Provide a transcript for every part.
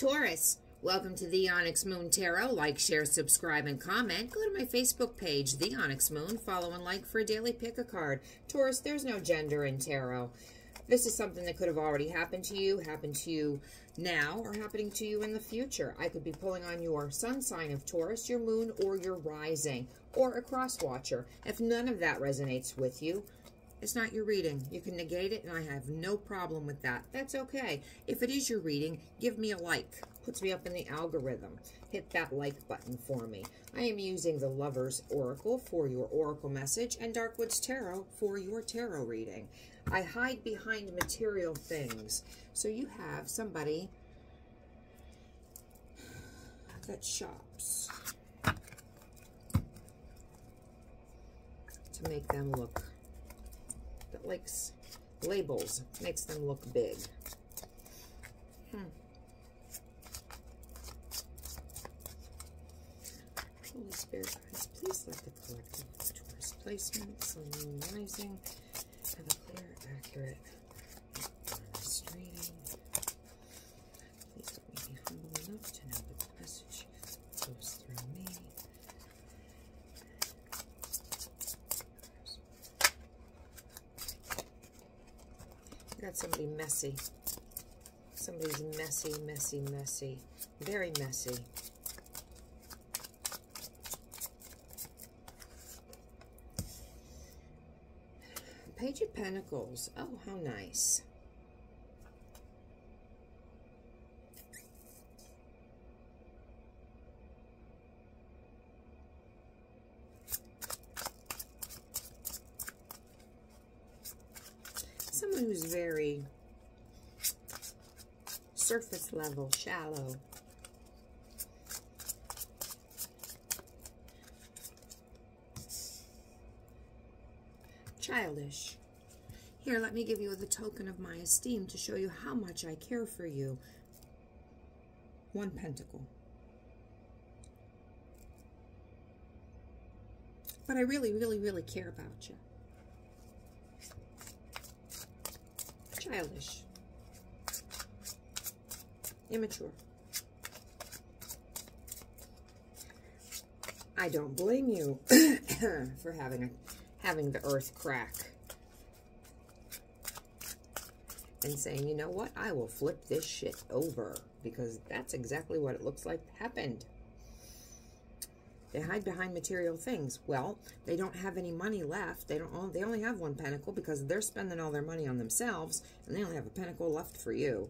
Taurus, welcome to the Onyx Moon Tarot. Like, share, subscribe, and comment. Go to my Facebook page, The Onyx Moon. Follow and like for a daily pick a card. Taurus, there's no gender in tarot. This is something that could have already happened to you now, or happening to you in the future. I could be pulling on your sun sign of Taurus, your moon, or your rising, or a cross watcher. If none of that resonates with you, it's not your reading. You can negate it, and I have no problem with that. That's okay. If it is your reading, give me a like. Puts me up in the algorithm. Hit that like button for me. I am using the Lover's Oracle for your oracle message and Darkwood's Tarot for your tarot reading. I hide behind material things. So you have somebody that shops to make them look, that likes labels, makes them look big. Holy Spirit, guys, please let the collective Taurus placement, Sun, Moon, Rising, have a clear, accurate, honest reading. Please let me be humble enough to know that the message goes through me. I got somebody messy. Somebody's messy, messy, messy. Very messy. Page of Pentacles. Oh, how nice. Someone who's very surface level, shallow. Childish. Here, let me give you the token of my esteem to show you how much I care for you. One pentacle. But I really, really, really care about you. Childish. Immature. I don't blame you for having the earth crack and saying, you know what, I will flip this shit over, because that's exactly what it looks like happened. They hide behind material things. Well, they don't have any money left. They only have one pentacle because they're spending all their money on themselves, and they only have a pentacle left for you.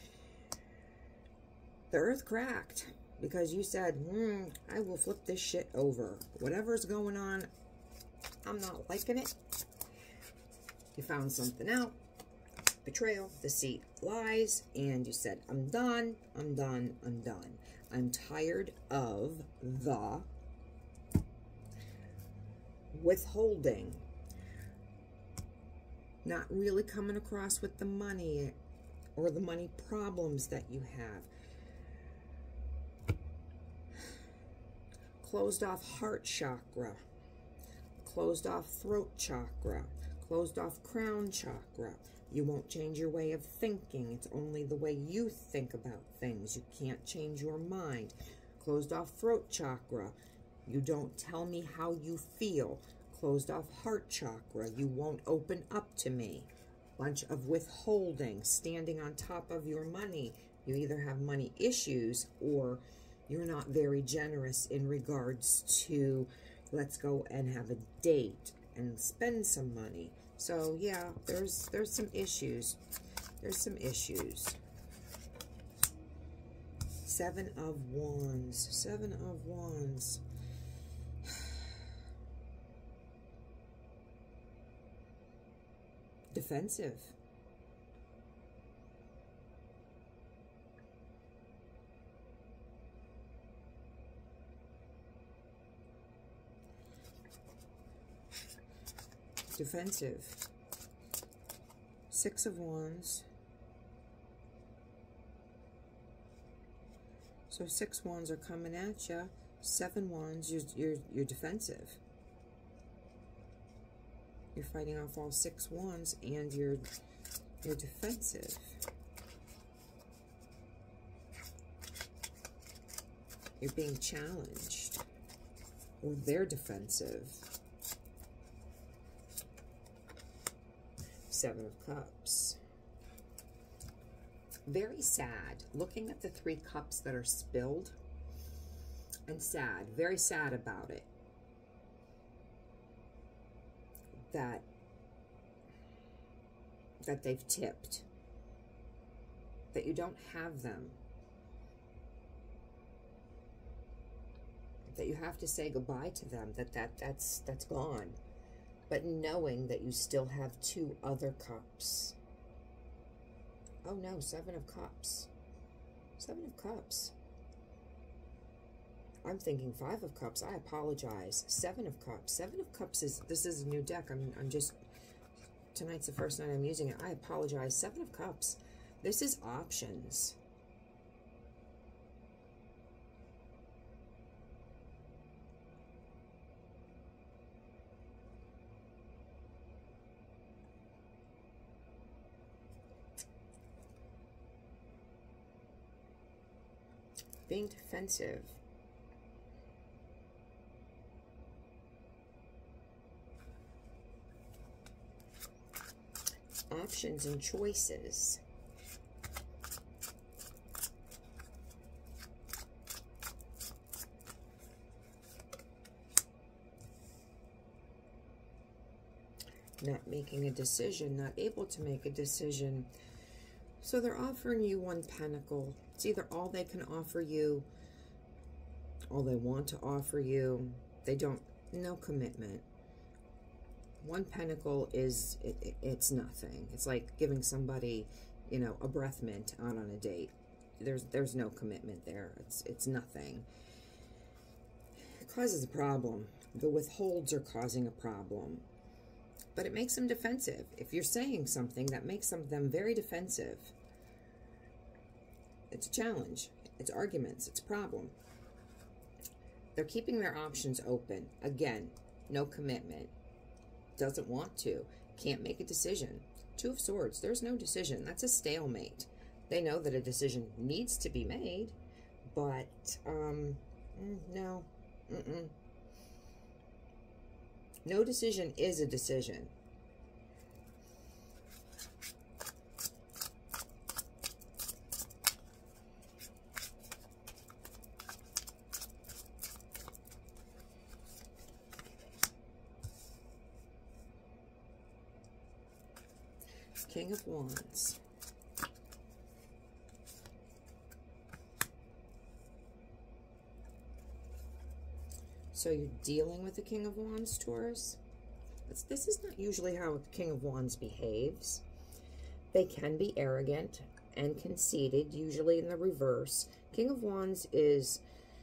The earth cracked because you said, I will flip this shit over. Whatever's going on, I'm not liking it. You found something out. Betrayal, deceit, lies, and you said, I'm done, I'm done, I'm done. I'm tired of the withholding. Not really coming across with the money or the money problems that you have. Closed off heart chakra. Closed off throat chakra. Closed off crown chakra. You won't change your way of thinking. It's only the way you think about things. You can't change your mind. Closed off throat chakra. You don't tell me how you feel. Closed off heart chakra. You won't open up to me. Bunch of withholding. Standing on top of your money. You either have money issues or you're not very generous in regards to, let's go and have a date and spend some money. So yeah, there's some issues. There's some issues. Seven of Wands. Seven of Wands. Defensive. Defensive. Six of Wands. So 6 wands are coming at you. 7 wands, you're defensive. You're fighting off all 6 wands, and you're defensive. You're being challenged. Or they're defensive. Seven of Cups. Very sad. Looking at the 3 cups that are spilled. And sad. Very sad about it. That they've tipped. That you don't have them. That you have to say goodbye to them. That's gone. But knowing that you still have 2 other cups. Oh no, 7 of Cups. 7 of Cups. I'm thinking 5 of Cups. I apologize. 7 of Cups. 7 of Cups is, this is a new deck. I'm just, tonight's the first night I'm using it. I apologize. 7 of Cups. This is options. Being defensive. Options and choices. Not making a decision, not able to make a decision. So they're offering you 1 pentacle. It's either all they can offer you, all they want to offer you. They don't, no commitment. 1 pentacle is, it's nothing. It's like giving somebody, you know, a breath mint out on a date. There's no commitment there. It's nothing. It causes a problem. The withholds are causing a problem. But it makes them defensive. If you're saying something, that makes them very defensive. It's a challenge. It's arguments. It's a problem. They're keeping their options open. Again, no commitment. Doesn't want to. Can't make a decision. 2 of Swords. There's no decision. That's a stalemate. They know that a decision needs to be made, but, no. No decision is a decision. King of Wands. So you're dealing with the King of Wands, Taurus? This is not usually how a King of Wands behaves. They can be arrogant and conceited, usually in the reverse. King of Wands is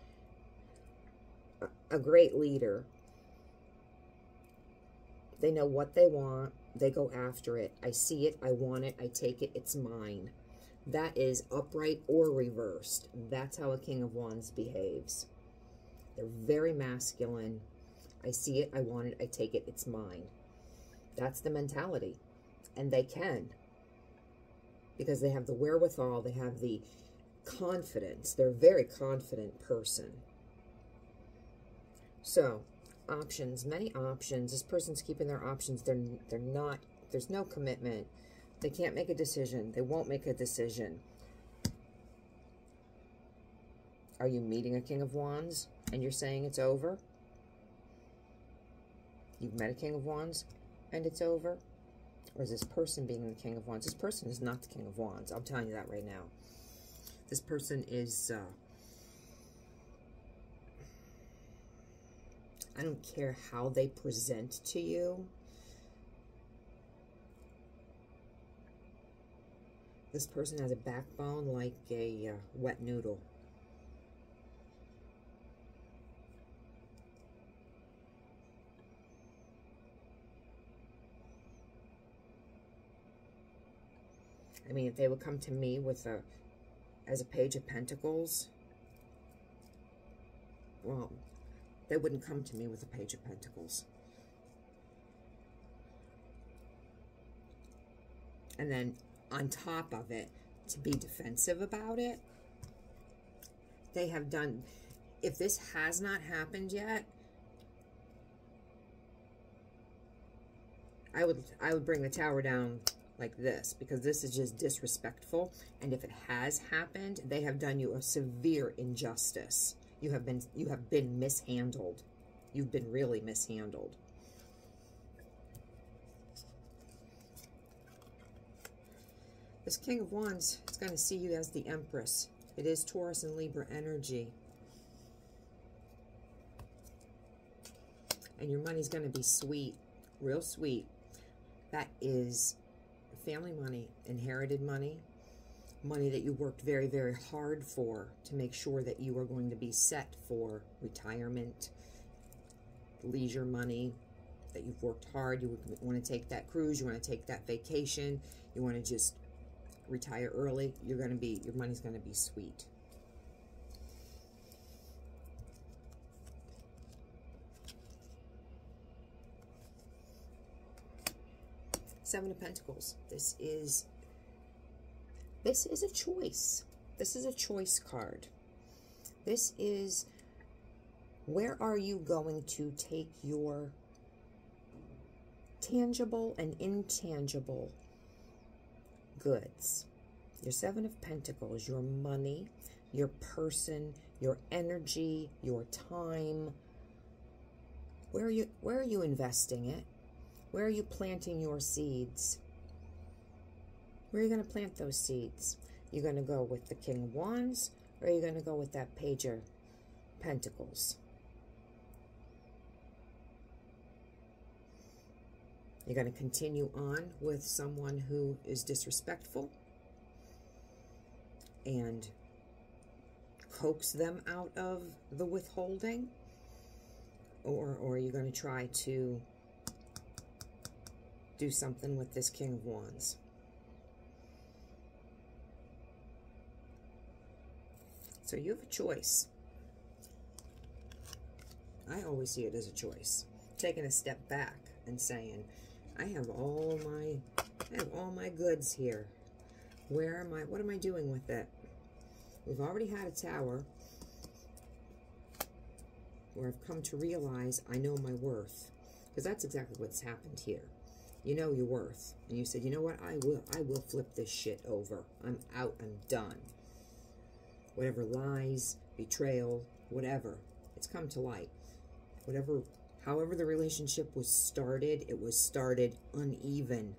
a great leader. They know what they want. They go after it. I see it. I want it. I take it. It's mine. That is upright or reversed. That's how a King of Wands behaves. They're very masculine. I see it. I want it. I take it. It's mine. That's the mentality. And they can. Because they have the wherewithal. They have the confidence. They're a very confident person. So, options. Many options. This person's keeping their options. They're not. There's no commitment. They can't make a decision. They won't make a decision. Are you meeting a King of Wands and you're saying it's over? You've met a King of Wands and it's over? Or is this person being the King of Wands? This person is not the King of Wands. I'm telling you that right now. This person is... I don't care how they present to you. This person has a backbone like a wet noodle. I mean, if they would come to me with as a Page of Pentacles, well, they wouldn't come to me with a Page of Pentacles. And then on top of it, to be defensive about it, they have done, if this has not happened yet, I would bring the Tower down like this, because this is just disrespectful. And if it has happened, they have done you a severe injustice. You have been mishandled. You've been really mishandled. This King of Wands is going to see you as the Empress. It is Taurus and Libra energy. And your money's going to be sweet, real sweet. That is family money, inherited money, money that you worked very, very hard for to make sure that you are going to be set for retirement, leisure money, that you've worked hard. You want to take that cruise, you want to take that vacation, you want to just retire early. Your money's going to be sweet. Seven of Pentacles. This is a choice. This is a choice card. This is, where are you going to take your tangible and intangible goods? Your Seven of Pentacles, your money, your person, your energy, your time. Where are you investing it? Where are you planting your seeds? Where are you going to plant those seeds? You're going to go with the King of Wands, or are you going to go with that Page of Pentacles? You're going to continue on with someone who is disrespectful and coax them out of the withholding? Or are you going to try to do something with this King of Wands? So you have a choice. I always see it as a choice. Taking a step back and saying, I have all my goods here. What am I doing with it? We've already had a Tower where I've come to realize I know my worth. Because that's exactly what's happened here. You know your worth. And you said, you know what, I will flip this shit over. I'm out, I'm done. Whatever lies, betrayal, whatever, it's come to light. However the relationship was started, it was started uneven.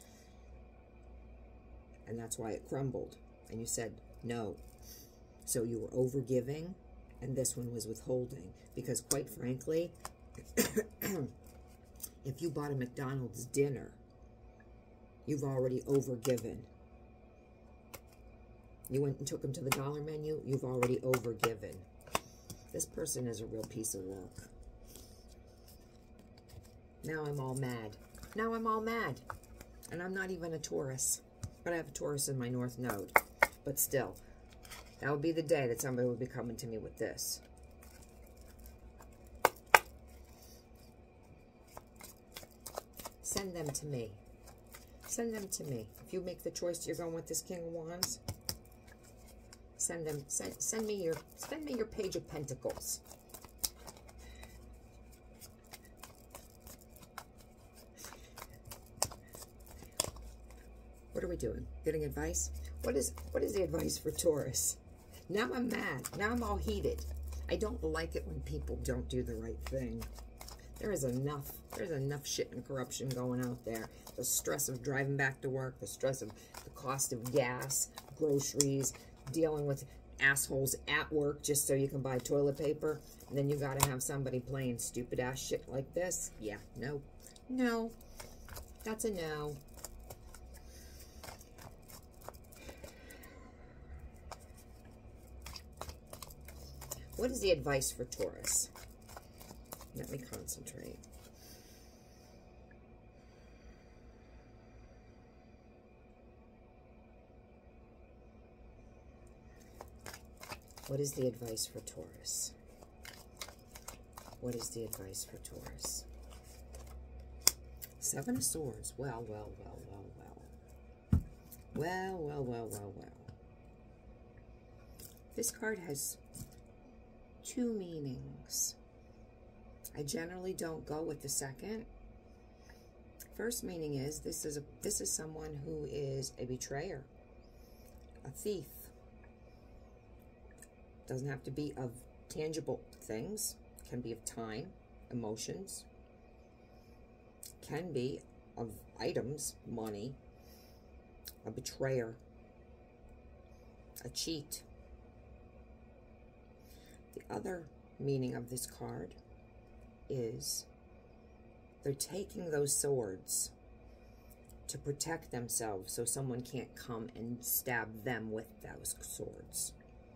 And that's why it crumbled. And you said, no. So you were overgiving, and this one was withholding. Because quite frankly, if you bought a McDonald's dinner, you've already overgiven. You went and took them to the dollar menu, you've already overgiven. This person is a real piece of work. Now I'm all mad. Now I'm all mad. And I'm not even a Taurus. But I have a Taurus in my North Node. But still, that would be the day that somebody would be coming to me with this. Send them to me. Send them to me. If you make the choice you're going with this King of Wands, send me your Page of Pentacles. What are we doing? Getting advice? What is the advice for Taurus? Now I'm mad. Now I'm all heated. I don't like it when people don't do the right thing. There's enough shit and corruption going out there. The stress of driving back to work, the stress of the cost of gas, groceries, dealing with assholes at work just so you can buy toilet paper. And then you gotta have somebody playing stupid ass shit like this. Yeah, no. No. That's a no. What is the advice for Taurus? Let me concentrate. What is the advice for Taurus? What is the advice for Taurus? Seven of Swords. Well. Well. This card has two meanings. I generally don't go with the second. First meaning is this is someone who is a betrayer, a thief. Doesn't have to be of tangible things. Can be of time, emotions. Can be of items, money. A betrayer, a cheat. The other meaning of this card is they're taking those swords to protect themselves so someone can't come and stab them with those swords.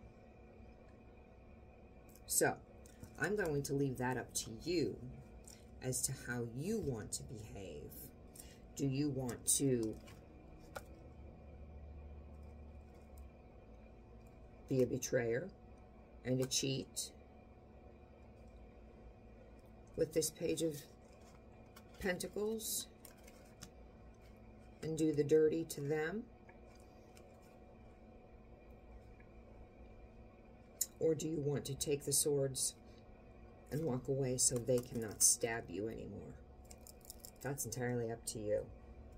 So, I'm going to leave that up to you as to how you want to behave. Do you want to be a betrayer and a cheat with this Page of Pentacles and do the dirty to them? Or do you want to take the swords and walk away so they cannot stab you anymore? That's entirely up to you.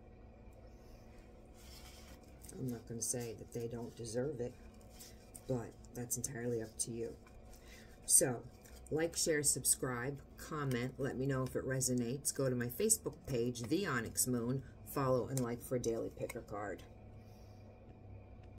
I'm not going to say that they don't deserve it, but that's entirely up to you. So, like, share, subscribe, comment, let me know if it resonates. Go to my Facebook page, The Onyx Moon, follow and like for a daily picker card.